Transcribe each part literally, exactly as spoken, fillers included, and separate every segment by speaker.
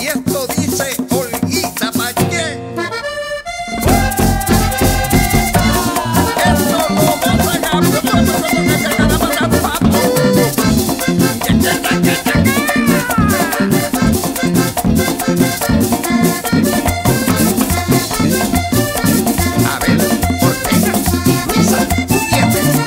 Speaker 1: esto dice Olguita Pache. Esto lo gozan a... A ver, Ortega y Luisa Gutiérrez.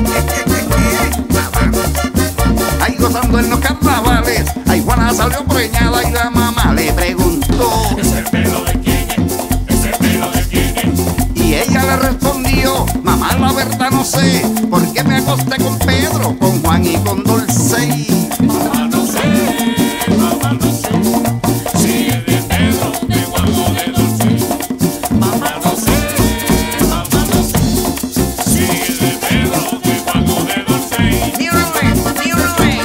Speaker 1: Ahí gozando en los carnavales, ahí Juana salió preñada y la mamá le preguntó:
Speaker 2: ¿Ese pelo de quién es? ¿Ese pelo de quién es?
Speaker 1: Y ella le respondió: mamá, la verdad no sé, porque me acosté con Pedro, con Juan y con Dulce.
Speaker 2: Mamá no sé, mamá no sé, si es de Pedro, de Juan o de Dulce. Mamá no sé, mamá no sé, si es de Pedro, de Juan o de Dulce.
Speaker 1: Ni una vez, ni una vez.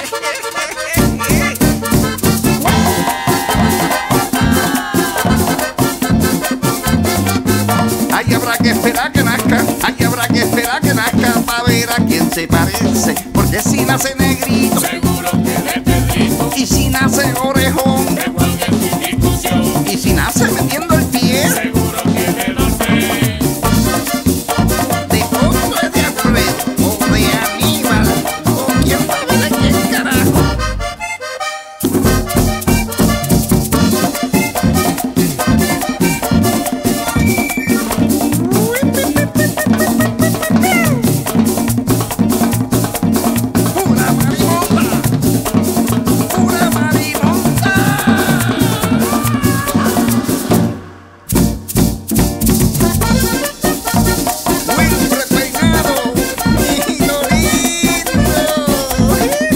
Speaker 1: Ahí habrá que esperar que nazca, ahí habrá que esperar que nazca para ver a quién se parece, porque si nace negrito
Speaker 2: Seguro que de Pedrito,
Speaker 1: y si nace orejón
Speaker 2: de Juan es sin discusión.
Speaker 1: y si nace metiendo el pie,
Speaker 2: Seguro que de Dulce.
Speaker 1: de Otto es de Alfredo o de Aníbal o quién sabe de quién carajo. Una marimonda, una marimonda. Wilfred Peinado, hijito lindo.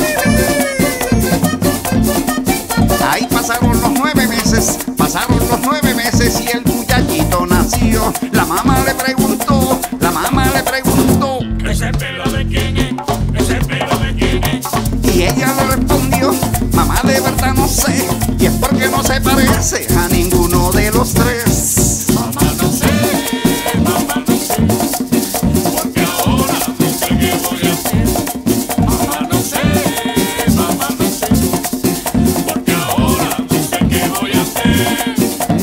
Speaker 1: Ahí pasaron los nueve meses, pasaron los nueve meses y el muchachito nació. La mamá le preguntó, la mamá le preguntó,
Speaker 2: ¿Ese pelo de quién es? ¿Ese pelo de quién es?
Speaker 1: y ella le respondió: mamá, de verdad no sé, y es porque no se parece a ninguno de los tres.
Speaker 2: Mamá no sé, mamá no sé, porque ahora no sé qué voy a hacer. Mamá no sé, mamá no sé, porque ahora no sé qué voy a hacer.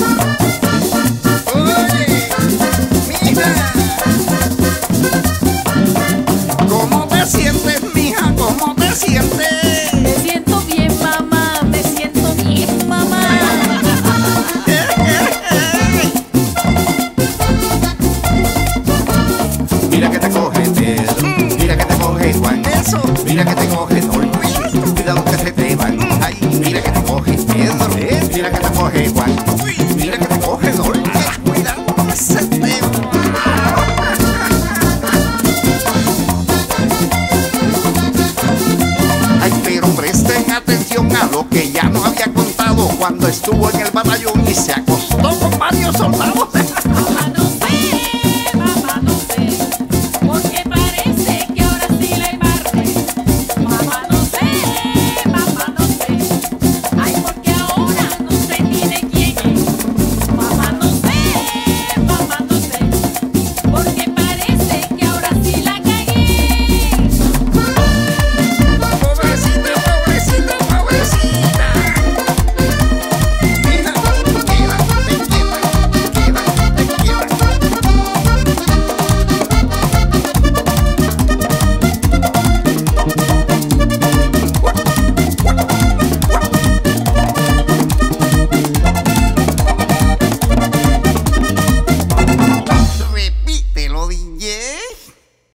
Speaker 1: Oye, mija, ¿cómo te sientes, mija? ¿Cómo te sientes?
Speaker 3: Me siento bien, mamá, me siento bien, mamá.
Speaker 1: Mira que te coge Pedro, mira que te coge Juan, eso, mira que te coge Luis, cuidado que se te van. Ay, mira que te coge Pedro, mira que te coge Juan, mira que te coge Dulce, cuidado que se te van. Ay, pero presten atención a lo que ya no había contado cuando estuvo en el batallón y se acostó con varios soldados.